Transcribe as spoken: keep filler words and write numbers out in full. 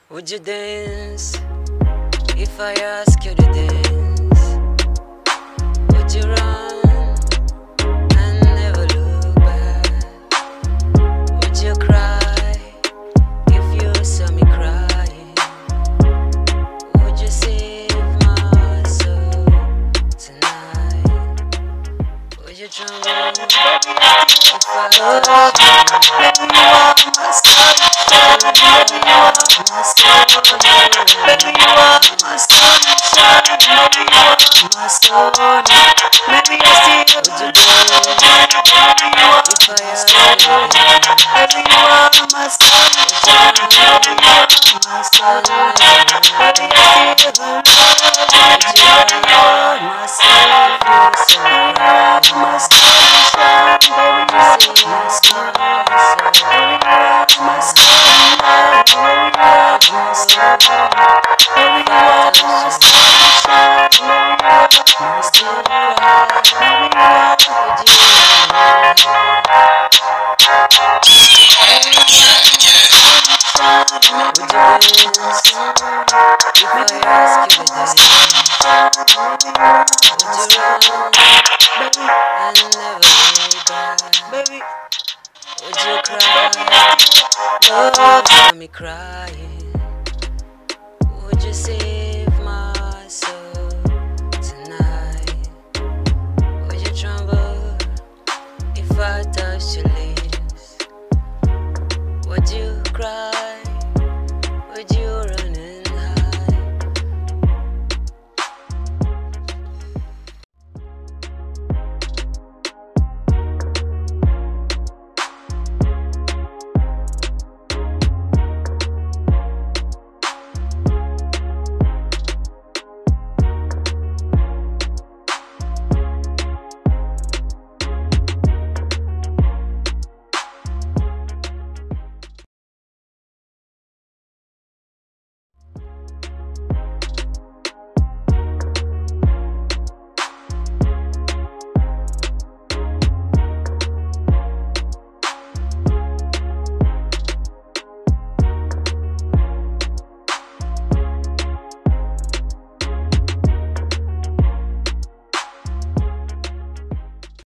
Would you dance if I ask you to dance? Would you run and never look back? Would you cry if you saw me crying? Would you save my soul tonight? Would you drown if I touch you? Baby, you are my sunshine. Baby, you are my sunshine. Baby, you are my sunshine. Baby, you are my sunshine. Maybe I still Would you dance Baby, you are if I my ask you to sunshine. dance? Baby, you are my sunshine. Baby, you are my sunshine. Baby, I still love you. Would you Baby, you cry are my if you sunshine. saw me Baby, you are crying? my sunshine. Baby, Would you you are save my my sunshine. soul Baby, you are my sunshine. Baby, you are my sunshine. Baby, if you I are touch my you? sunshine. Baby, you are my Would you sunshine. cry? Baby, you are Would you run? Would you dance if I ask you to dance? Would you run and never look back? baby. Would you cry if you saw me crying?